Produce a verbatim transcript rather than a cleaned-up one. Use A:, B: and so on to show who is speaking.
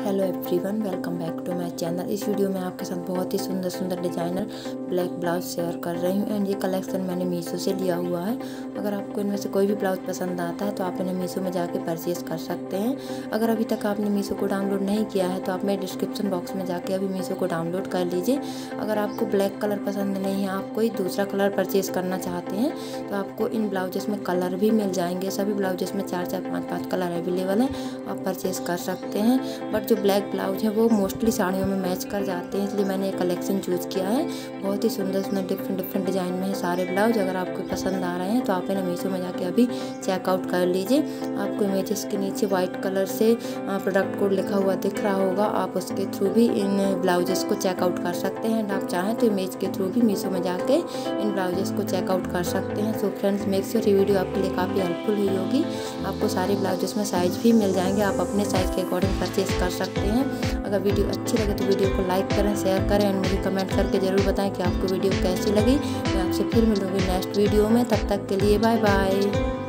A: Hello everyone, welcome back to my channel. इस video में आपके साथ बहुत ही सुंदर सुंदर डिज़ाइनर ब्लैक ब्लाउज शेयर कर रही हूँ। एंड ये कलेक्शन मैंने मीशो से लिया हुआ है। अगर आपको इनमें से कोई भी ब्लाउज पसंद आता है तो आप इन्हें मीशो में जाके परचेज़ कर सकते हैं। अगर अभी तक आपने मीशो को डाउनलोड नहीं किया है तो आप मेरे डिस्क्रिप्शन बॉक्स में जाके अभी मीशो को डाउनलोड कर लीजिए। अगर आपको ब्लैक कलर पसंद नहीं है, आप कोई दूसरा कलर परचेज़ करना चाहते हैं तो आपको इन ब्लाउजेस में कलर भी मिल जाएंगे। सभी ब्लाउजेस में चार चार पाँच पाँच कलर अवेलेबल हैं, आप परचेज़ कर सकते हैं। बट जो ब्लैक ब्लाउज है वो मोस्टली साड़ियों में मैच कर जाते हैं, इसलिए मैंने ये कलेक्शन चूज़ किया है। बहुत ही सुंदर सुंदर डिफरेंट डिफरेंट डिज़ाइन में है सारे ब्लाउज। अगर आपको पसंद आ रहे हैं तो आप इन्हें मीशो में जाके अभी चेकआउट कर लीजिए। आपको इमेजेस के नीचे वाइट कलर से प्रोडक्ट कोड लिखा हुआ दिख रहा होगा, आप उसके थ्रू भी इन ब्लाउजेस को चेकआउट कर सकते हैं। एंड आप चाहें तो इमेज के थ्रू भी मीशो में जाके इन ब्लाउजेस को चेकआउट कर सकते हैं। सो फ्रेंड्स, मेक श्योर ये वीडियो आपके लिए काफ़ी हेल्पफुल हुई होगी। आपको सारे ब्लाउजेस में साइज़ भी मिल जाएंगे, आप अपने साइज़ के अकॉर्डिंग परचेज कर सकते हैं। अगर वीडियो अच्छी लगे तो वीडियो को लाइक करें, शेयर करें एंड मुझे कमेंट करके ज़रूर बताएं कि आपको वीडियो कैसी लगी। मैं आपसे फिर मिलूंगी नेक्स्ट वीडियो में। तब तक के लिए बाय बाय।